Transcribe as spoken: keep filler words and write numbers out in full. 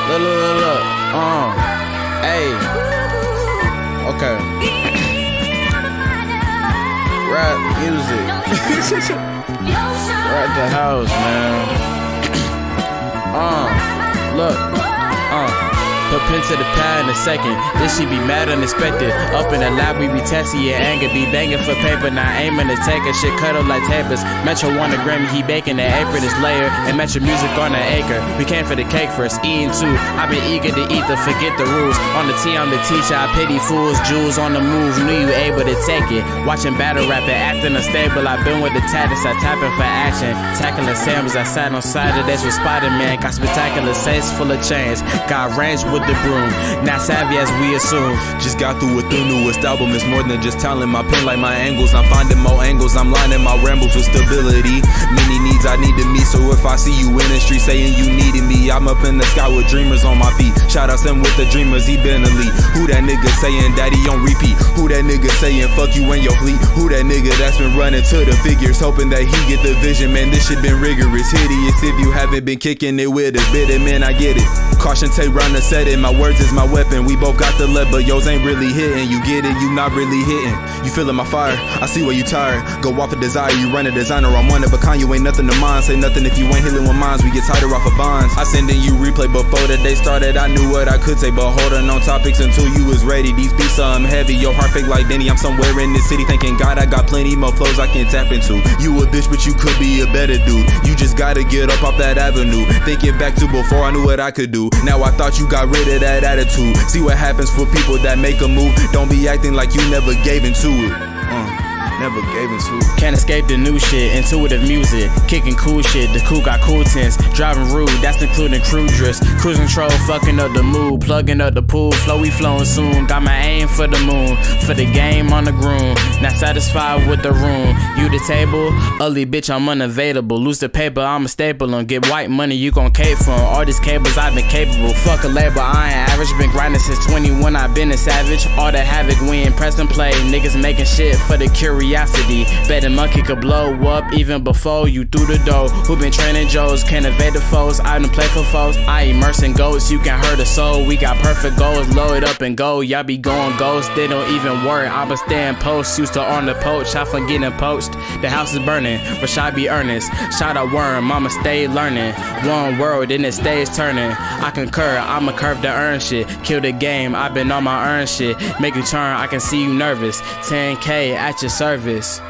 Look, look, look, look. Uh. Hey. Okay. Rap music. Right the house, man. Uh. Look. Uh. Put pen to the pad in a second. This shit be mad unexpected. Up in the lab, we be testy and anger. Be banging for paper, not aiming to take a shit cut up like tapers. Metro want a Grammy, he baking the apron is layer. And Metro music on an acre. We came for the cake first, eating too. I been eager to eat the forget the rules. On the T, I'm the teacher, I pity fools. Jewels on the move, knew you able to take it. Watching battle rapping, acting unstable. I been with the tactics, I tapping for action. Tackling samples, I sat on Saturdays with Spider-Man. Got spectacular sets full of chains. Got range with the broom, not savvy as we assume. Just got through with the newest album. It's more than just talent. My pen like my angles. I'm finding more angles. I'm lining my rambles with stability. Many needs I need to meet. So if I see you in the street saying you needed me, I'm up in the sky with dreamers on my feet. Shout out them with the dreamers. He been elite. Who that nigga saying daddy on repeat? Who that nigga saying fuck you and your fleet? Who that nigga that's been running to the figures, hoping that he get the vision? Man, this shit been rigorous, hideous. If you haven't been kicking it with a bit, man, I get it. Caution tape round the setting. My words is my weapon. We both got the lead, but yours ain't really hitting. You get it, you not really hitting. You feeling my fire, I see where you tired. Go off a desire, you run a designer. I'm one of a kind, you ain't nothing to mine. Say nothing if you ain't healing with minds. We get tighter off of bonds. I send in you replay before the day started. I knew what I could say, but holding on topics until you was ready. These beats I'm heavy, your heart fake like Benny. I'm somewhere in this city thanking God I got plenty more flows I can tap into. You a bitch, but you could be a better dude. You just gotta get up off that avenue. Thinking back to before I knew what I could do. Now I thought you got rid of that attitude. See what happens for people that make a move. Don't be acting like you never gave into it. Uh. Never gave into it. Can't escape the new shit, intuitive music, kicking cool shit. The cool got cool tints, driving rude, that's including crew drifts. Cruise control, fucking up the mood, plugging up the pool, flow we flowing soon. Got my aim for the moon, for the game on the groom. Not satisfied with the room. You the table, ugly bitch, I'm unavailable. Lose the paper, I'm a staple on. Get white money, you gon' cape from. All these cables, I've been capable. Fuck a label, I ain't average. Been grinding since twenty-one, I've been a savage. All the havoc, win, press and play. Niggas making shit for the curiosity. Bet a monkey could blow up even before you through the door. Who been training Joes, can't evade the foes. I done play for foes, I immerse in ghosts. You can hurt a soul, we got perfect goals. Load up and go, y'all be going ghost. They don't even worry, I'ma stay in post. Used to on the poach, I from getting poached. The house is burning, but I be earnest. Shout out worm, mama stay learning. One world, then it stays turning. I concur, I'ma curve the earn shit. Kill the game, I been on my earn shit. Make you turn, I can see you nervous. ten K at your service.